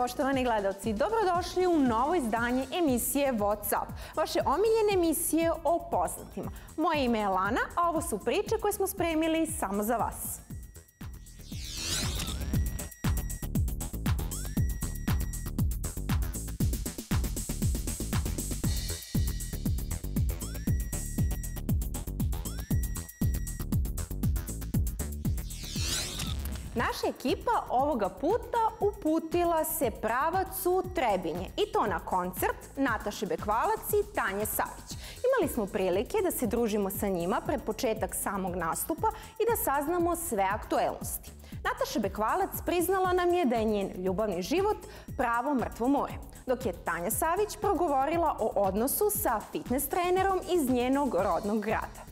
poštovani gledalci, dobrodošli u novo izdanje emisije What's Up, vaše omiljene emisije o poznatima. Moje ime je Lana, a ovo su priče koje smo spremili samo za vas. Naša ekipa ovoga puta uputila se pravacu Trebinje i to na koncert Nataše Bekvalac i Tanje Savić. Imali smo prilike da se družimo sa njima pred početak samog nastupa i da saznamo sve aktuelnosti. Nataša Bekvalac priznala nam je da je njen ljubavni život pravo mrtvo more, dok je Tanja Savić progovorila o odnosu sa fitness trenerom iz njenog rodnog grada.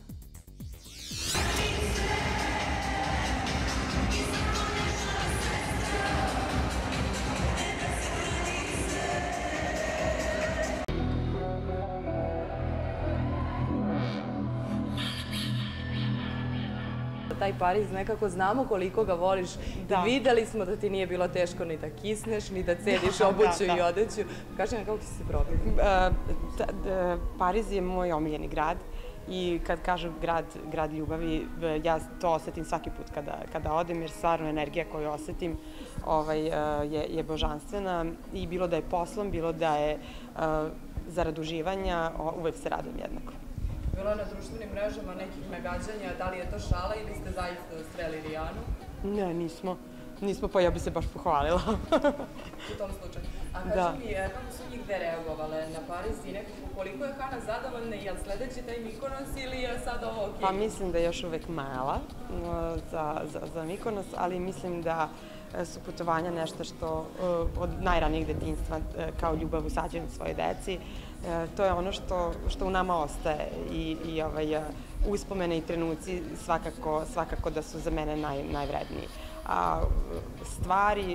Taj Pariz, nekako znamo koliko ga voliš i videli smo da ti nije bilo teško ni da kisneš, ni da cediš obuću i odeću. Kaži nam kako si se probila? Pariz je moj omiljeni grad i kad kažem grad ljubavi, ja to osetim svaki put kada odem, jer stvarno energija koju osetim je božanstvena i bilo da je poslom, bilo da je zarad uživanja, uvek se radujem jednako. Bilo je na društvenim mrežama nekih nagađanja, da li je to šala ili ste zaista sreli Rijanu? Ne, nismo, pa ja bi se baš pohvalila. U tom slučaju. A kaži mi, kako su njih dve reagovale na Pariz i nekako koliko je Hana zadovoljna, je li sledeći taj Mikonos ili je sad ovo okej? Pa mislim da je još uvek mala za Mikonos, ali mislim da su putovanja nešto što od najranijeg detinjstva kao ljubav usađujem svoje deci. To je ono što u nama ostaje i uspomene i trenuci svakako da su za mene najvredniji. A stvari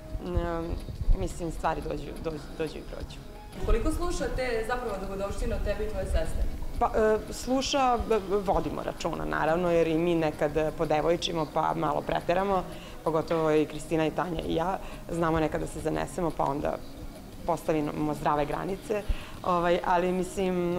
dođu i prođu. Koliko sluša te zapravo dogodovštine od tebe i tvoje sestre? Pa, sluša, vodimo računa naravno, jer i mi nekad podevojčimo pa malo preteramo, pogotovo i Kristina i Tanja i ja, znamo nekad da se zanesemo pa onda postavimo zdrave granice, ali mislim,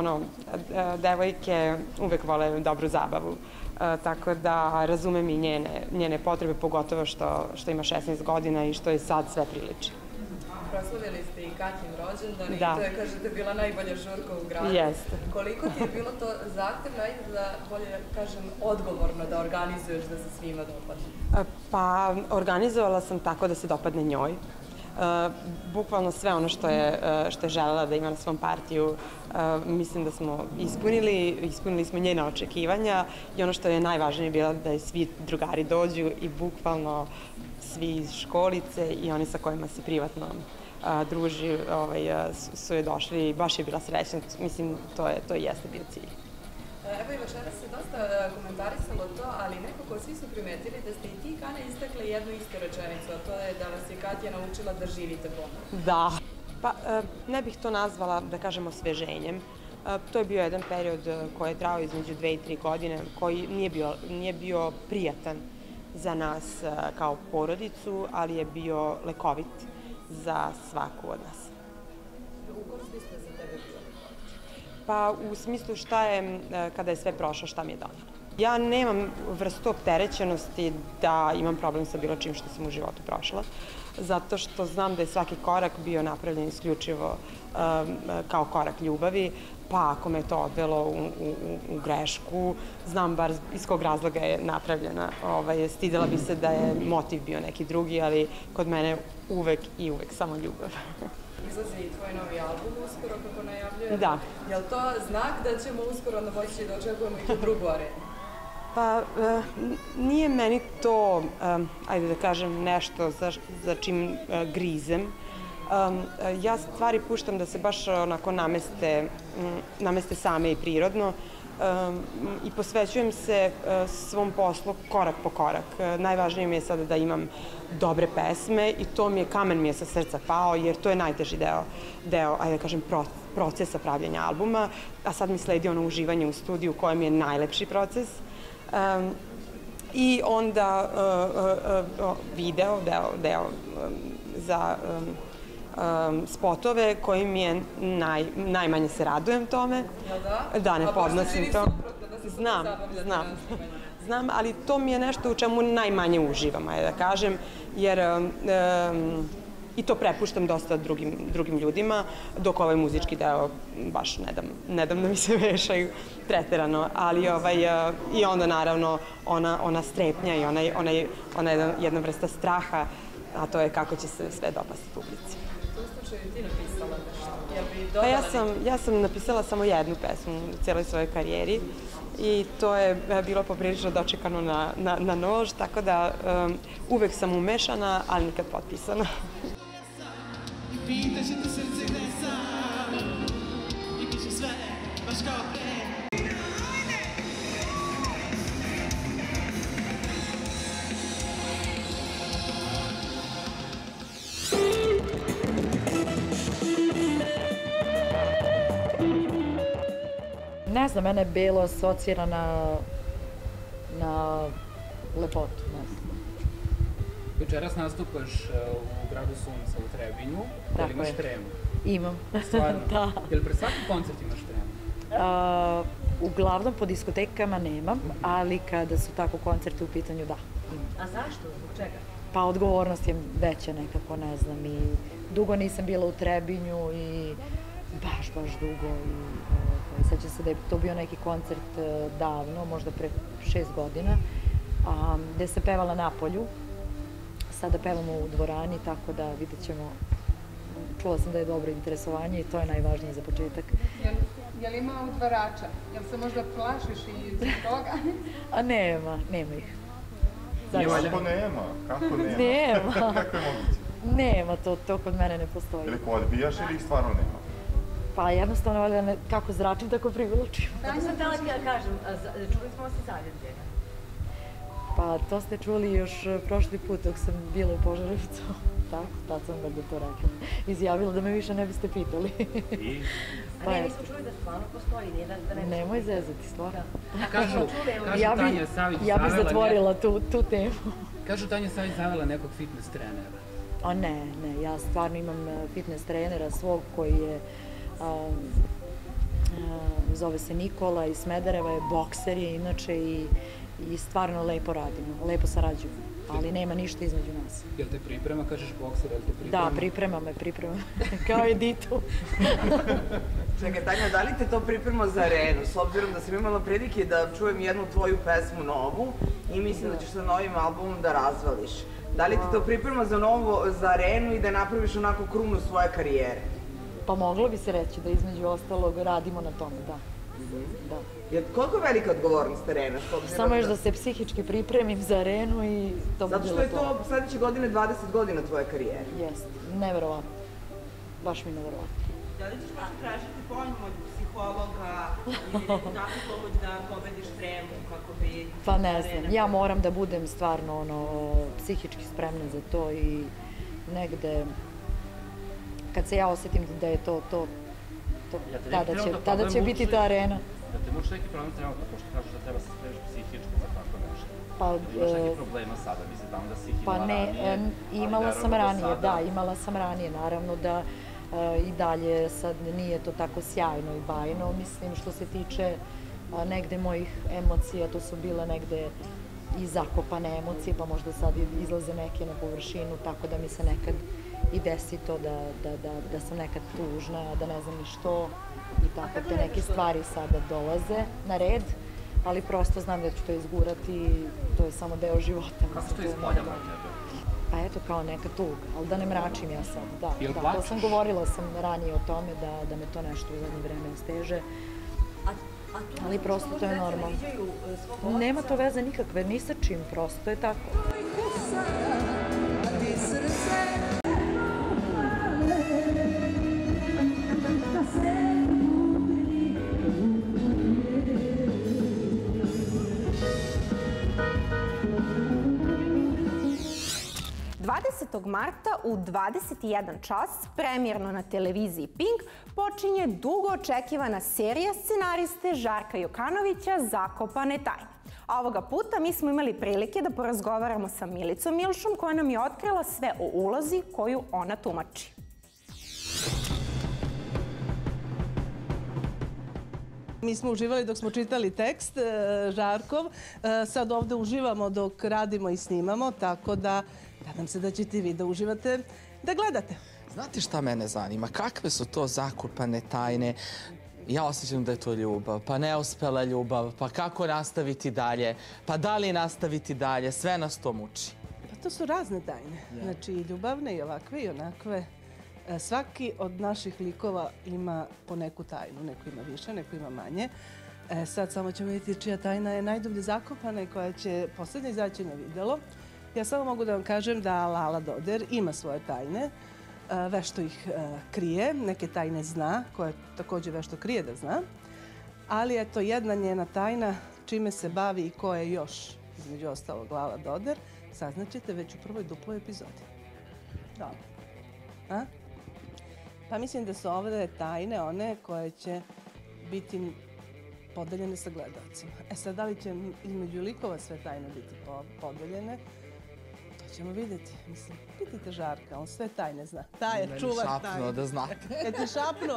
devojke uvek vole dobru zabavu, tako da razumem i njene potrebe, pogotovo što ima 16 godina i što je sad sve priliči. Proslavili ste i Katjin rođendan i to je, kažete, bila najbolja žurka u gradu. Jeste. Koliko ti je bilo to zahtevno, ajde da bolje kažem, odgovorno da organizuješ da se svima dopadne? Pa, organizovala sam tako da se dopadne njoj. Bukvalno sve ono što je želela da ima na svom partiju, mislim da smo ispunili smo njena očekivanja i ono što je najvažnije bilo da svi drugari dođu i bukvalno svi iz školice i oni sa kojima se privatno druži su je došli i baš je bila srećna, mislim to jeste bio cilj. Evo i večeras se dosta komentarisalo to, ali nekako svi su primetili da ste i ti, Kana, istakle jednu istu rečenicu, a to je da vas je Katja naučila da živite ponovno. Da. Pa ne bih to nazvala, da kažem, osveženjem. To je bio jedan period koji je trao između 2 i 3 godine, koji nije bio prijatan za nas kao porodicu, ali je bio lekovit za svaku od nas. U kom smislu za tebe bio? Pa u smislu šta je, kada je sve prošlo, šta mi je donalo. Ja nemam vrstu opterećenosti da imam problem sa bilo čim što sam u životu prošla, zato što znam da je svaki korak bio napravljen isključivo kao korak ljubavi, pa ako me to odvelo u grešku, znam bar iz kog razloga je napravljena. Stidela bi se da je motiv bio neki drugi, ali kod mene uvek i uvek samo ljubav. Izlazi i tvoj novi album uskoro, kako najavljuje. Da. Je li to znak da ćemo uskoro moći da očekujemo i tu drugu arenu? Pa, nije meni to, ajde da kažem, nešto za čim grizem. Ja stvari puštam da se baš onako nameste same i prirodno i posvećujem se svom poslu korak po korak. Najvažnije mi je sada da imam dobre pesme i to mi je, kamen mi je sa srca pao, jer to je najteži deo, ajde da kažem, procesa pravljenja albuma, a sad mi sledi ono uživanje u studiju koje mi je najlepši proces. I onda video, deo za spotove kojim je najmanje se radujem tome. Da, ne podnosim to. Znam, ali to mi je nešto u čemu najmanje uživam, ajde da kažem, jer i to prepuštam dosta drugim ljudima, dok ovaj muzički deo baš ne dam da mi se vešaju preterano, ali i onda naravno ona strepnja i ona jedna vrsta straha, a to je kako će se sve dopasti publici. U tom slučaju ti napisala nešto? Pa ja sam napisala samo jednu pesmu u cijeloj svojoj karijeri i to je bilo poprilično dočekano na nož, tako da uvek sam umešana, ali nikad potpisana. Pitaće te srce gde sam i piše sve baš kao pre. Ne znam, mene je Belo asocira na lepotu, ne znam. Večeras nastupaš u Gradu Sunca u Trebinju, da li imaš tremu? Imam. Stvarno? Da. Je li pre svaki koncert imaš tremu? Uglavnom po diskotekama nemam, ali kada su tako koncerti u pitanju, da. A zašto? Zbog čega? Pa odgovornost je veća nekako, ne znam, i dugo nisam bila u Trebinju i baš dugo i sećam se da je to bio neki koncert davno, možda pre 6 godina, gde se pevala Napolju. Sada pevamo u dvorani, tako da vidjet ćemo. Čula sam da je dobro interesovanje i to je najvažnije za početak. Je li ima udvarača? Jel se možda plašiš i zbog toga? A nema ih. Kako nema? Nema. Kako je moguće? Nema, to kod mene ne postoji. Ili odbijaš ili ih stvarno nema? Pa jednostavno, kako zračim, tako privlačim. Tako sam htjela ti da kažem, čuli smo se zaljubljena. Pa to ste čuli još prošli put dok sam bila u Požarevcu. Tako, tad sam da to rekla. Izjavila da me više ne biste pitali. A ne, nismo čuli da stvarno postoji, da ne... Nemoj zezati, stvarno. Kažu Tanja Savić ja bih zatvorila tu temu. Kažu Tanja Savić zavela nekog fitness trenera. A ne, ja stvarno imam fitness trenera svog koji je, zove se Nikola iz Smedereva, je bokser je inače i stvarno lepo radimo, lepo sarađujemo, ali nema ništa između nas. Jel te priprema, kažeš bokser, jel te priprema? Da, priprema me, kao Editu. Čekaj, Tanja, da li te to priprema za arenu? S obzirom da sam imala prilike da čujem jednu tvoju pesmu novu i mislim da ćeš sa novim albumom da razvališ. Da li ti to priprema za arenu i da napraviš onako krunu svoje karijere? Pa moglo bi se reći da između ostalog radimo na tome, da. Koliko je velika odgovornost arena? Samo još da se psihički pripremim za arenu i to bi bilo to. Zato što je to sledeće godine 20 godina tvoje karijere. Jeste, neverovatno. Baš mi neverovatno. Da li ćeš možda tražiti pomoć psihologa ili tako pomoć da pobediš tremu kako bi... Pa ne znam, ja moram da budem stvarno psihički spremna za to i negde kad se ja osetim da je to, tada će biti ta arena. Da te možeš neki problem trenutno, pošto kažeš da treba se spremiš psihički za tako nešto. Imaš neki problema sada, mislim da si ih imala ranije. Imala sam ranije, naravno da i dalje sad nije to tako sjajno i bajno. Mislim, što se tiče negde mojih emocija, to su bile negde i zakopane emocije, pa možda sad izlaze neke na površinu, tako da mi se nekad i desi to da sam nekad tužna, da ne znam ni što i tako te neke stvari sada dolaze na red, ali prosto znam da ću to izgurati i to je samo deo života. Kako to ispoljava od tebe? Pa eto, kao neka tuga, ali da ne mračim ja sad, da. To sam govorila ranije o tome da me to nešto u zadnje vreme steže, ali prosto to je normalno. Nema to veze nikakve, ni sa čim, prosto je tako. 20. marta u 21 čas, premijerno na televiziji Pink, počinje dugo očekivana serija scenariste Žarka Jokanovića Zakopane tajne. A ovoga puta mi smo imali prilike da porazgovaramo sa Milicom Milšom koja nam je otkrila sve o ulozi koju ona tumači. Mi smo uživali dok smo čitali tekst Žarkov, sad ovde uživamo dok radimo i snimamo, tako da nadam se da ćete i vi da uživate, da gledate. Znate šta mene zanima? Kakve su to zakopane tajne? Ja osjećam da je to ljubav, pa neuspela ljubav, pa kako nastaviti dalje, pa da li nastaviti dalje, sve nas to muči. Pa to su razne tajne, znači i ljubavne i ovakve i onakve. Svaki od naših likova ima po neku tajnu, neko ima više, neko ima manje. Sad samo ćemo vidjeti čija tajna je najdublje zakopana i koja će poslednje izaći na videlo. Ja samo mogu da vam kažem da Lala Doder ima svoje tajne, vešto ih krije, neke tajne zna, koje takođe vešto krije da zna, ali eto jedna njena tajna, čime se bavi i ko je još, između ostalog, Lala Doder, saznaćete već u prvoj duploj epizodi. Dobro. A? Pa mislim da su ovde tajne one koje će biti podeljene sa gledalcima. Sad, da li će između likova sve tajne biti podeljene, to ćemo vidjeti. Mislim, pitajte Žarka, on sve tajne zna. Taj je čuvar tajne. Meni šapnuo da znate. Je ti šapnuo,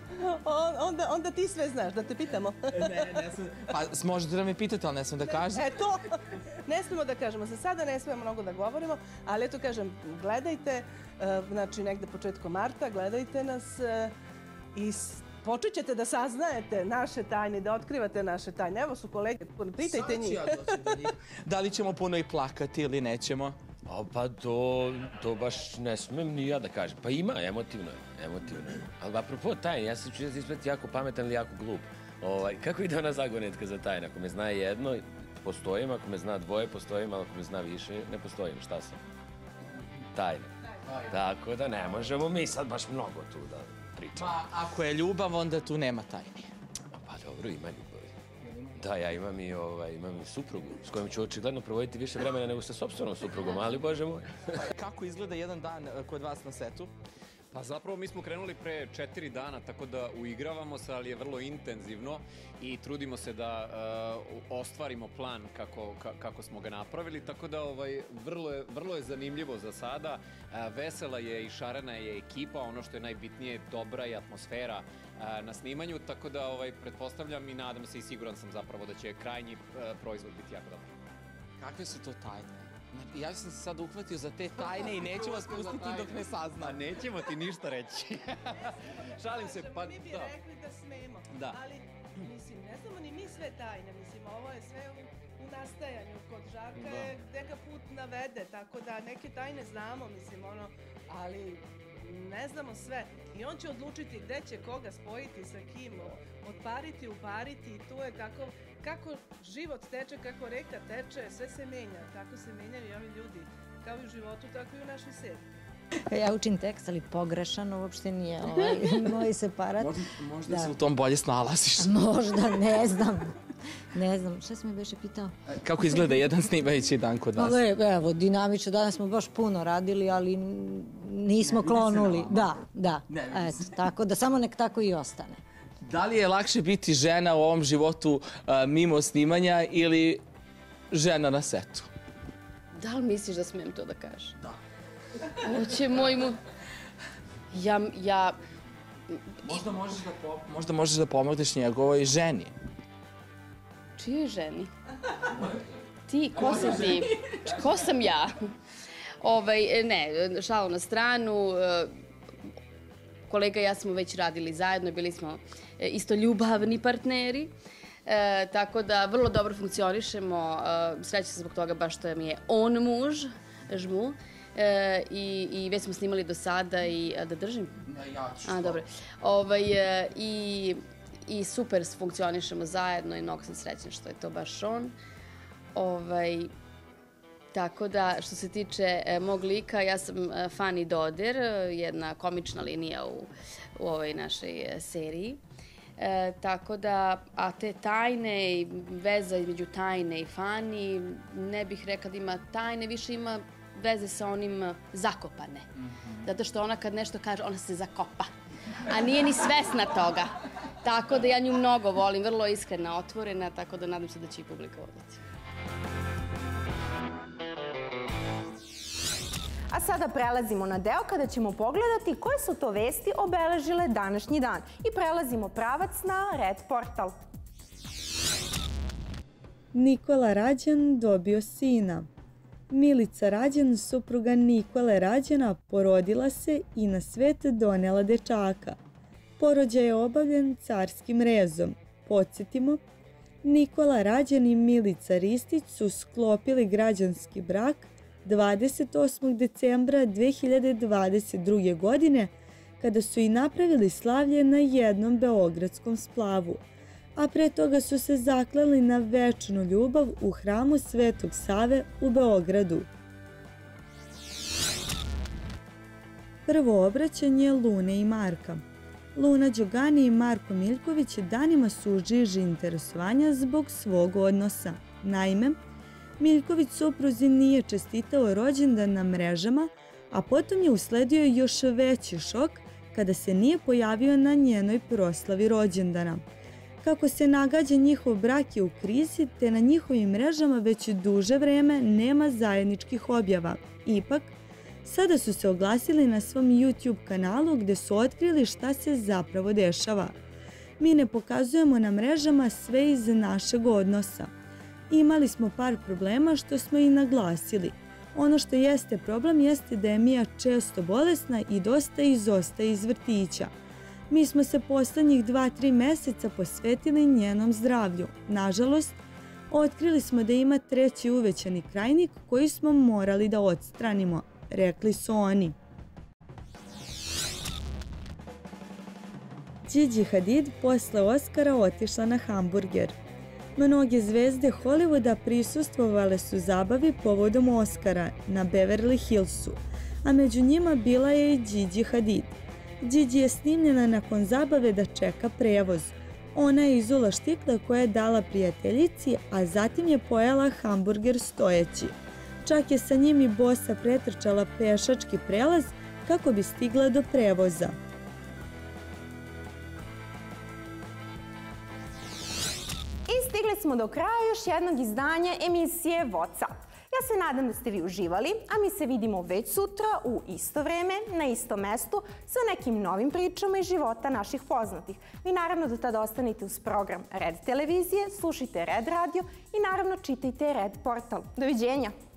Onda ti sve znaš, da te pitamo. Ne sam. Pa možete da me pitate, ali ne sam da kažem. To, ne smemo da kažemo. Za sada ne smemo mnogo da govorimo, ali eto kažem, gledajte, znači negde početkom marta, gledajte nas i počet ćete da saznajete naše tajne, da otkrivate naše tajne. Evo su kolege, pitajte njih. Da li ćemo puno i plakati ili nećemo? Pa to baš ne smem ni ja da kažem. Pa ima, emotivno je. Ali apropo tajne, ja se ću ispati jako pametan ili jako glup. Kako ide ona zagonetka za tajne? Ako me zna jedno, postojim, ako me zna dvoje, postojim, ali ako me zna više, ne postojim. Šta sam? Tajne. Tako da ne možemo mi sad baš mnogo tu da pričamo. Pa ako je ljubav, onda tu nema tajni. Pa dobro, ima ljubavi. Da, ja imam i suprugu s kojom ću očigledno provoditi više vremena nego sa sopstvenom suprugom, ali bože moj. Kako izgleda jedan dan kod vas na setu? Pa zapravo mi smo krenuli pre 4 dana, tako da uigravamo se, ali je vrlo intenzivno i trudimo se da ostvarimo plan kako smo ga napravili, tako da vrlo je zanimljivo za sada. Vesela je i šarena je ekipa, ono što je najbitnije, dobra je atmosfera na snimanju, tako da pretpostavljam i nadam se i siguran sam zapravo da će krajnji proizvod biti jako dobar. Kakve su to tajne? Ja sam se sad uhvatio za te tajne i neću vas pustiti dok ne saznam. Nećemo ti ništa reći. Šalim se, pa da. Mi bi rekli da smemo, ali mislim, ne znamo ni mi sve tajne, mislim, ovo je sve u nastajanju. Kod Žarka je neka put navede, tako da neke tajne znamo, mislim, ali ne znamo sve. I on će odlučiti gde će koga spojiti, sa kim, odpariti, upariti i tu je kako život teče, kako reka teče, sve se menja. Tako se menjaju i ovi ljudi, kao i u životu, tako i u našoj seriji. Ja učim tekst, ali pogrešan, uopšte nije moj separat. Možda se u tom bolje snalaziš. Možda, ne znam. Ne znam, šta si me beše pitao? Kako izgleda jedan snimajući dan kod vas? Evo, dinamično, danas smo baš puno radili, ali nismo klonuli. Da, eto, tako da samo nek tako i ostane. Da li je lakše biti žena u ovom životu mimo snimanja ili žena na setu? Da li misliš da smijem to da kažem? Da. Oće moj mu... Ja... Možda možeš da pomogneš njegovoj ženi. Čijoj ženi? Ti, ko si ti? Ko sam ja? Ne, šalu na stranu. Kolega i ja smo već radili zajedno, bili smo isto ljubavni partneri. Tako da vrlo dobro funkcionišemo. Srećam se zbog toga baš što mi je on muž, žmu. I već smo snimali do sada i da držim? Ja ću. Dobro. I super funkcionišemo zajedno i mnogo sam srećna što je to baš on. Tako da, što se tiče mog lika, ja sam Fani Doder, jedna komična linija u ovoj našoj seriji. Tako da, a te tajne i veza između tajne i Fani, ne bih rekla da ima tajne, više ima veze sa onim zakopane. Zato što ona kad nešto kaže, ona se zakopa. A nije ni svesna toga. Tako da ja nju mnogo volim, vrlo iskrena, otvorena, tako da nadam se da će i publika voditi. A sada prelazimo na deo kada ćemo pogledati koje su to vesti obeležile današnji dan. I prelazimo pravac na Red portal. Nikola Rađan dobio sina. Milica Rađan, supruga Nikole Rađana, porodila se i na svet donela dečaka. Porođaj je obavljen carskim rezom. Podsjetimo, Nikola Rađan i Milica Ristić su sklopili građanski brak 28. decembra 2022. godine kada su i napravili slavlje na jednom beogradskom splavu, a pre toga su se zakleli na večnu ljubav u hramu Svetog Save u Beogradu. Prvo obraćanje Lune i Marka. Luna Đogani i Marko Miljković danima su u žiži interesovanja zbog svog odnosa. Naime, Miljković supruzi nije čestitao rođendan na mrežama, a potom je usledio još veći šok kada se nije pojavio na njenoj proslavi rođendana. Kako se nagađa, njihov brak je u krizi, te na njihovim mrežama već duže vreme nema zajedničkih objava. Ipak, sada su se oglasili na svom YouTube kanalu gde su otkrili šta se zapravo dešava. Mi ne pokazujemo na mrežama sve iz našeg odnosa. Imali smo par problema što smo i naglasili. Ono što jeste problem jeste da je Mija često bolesna i dosta izostaje iz vrtića. Mi smo se poslednjih 2-3 meseca posvetili njenom zdravlju. Nažalost, otkrili smo da ima treći uvećani krajnik koji smo morali da odstranimo, rekli su oni. Gigi Hadid posle Oscara otišla na hamburger. Mnoge zvezde Hollywooda prisustvovale su zabavi povodom Oscara na Beverly Hillsu, a među njima bila je i Gigi Hadid. Gigi je snimljena nakon zabave da čeka prevoz. Ona je izula štikla koja je dala prijateljici, a zatim je pojela hamburger stojeći. Čak je sa njim i bosa pretrčala pešački prelaz kako bi stigla do prevoza. I stigli smo do kraja još jednog izdanja emisije WhatsApp. Ja se nadam da ste vi uživali, a mi se vidimo već sutra u isto vreme, na istom mestu, sa nekim novim pričama iz života naših poznatih. Vi naravno do tada ostanite uz program Red televizije, slušajte Red radio i naravno čitajte Red portal. Doviđenja!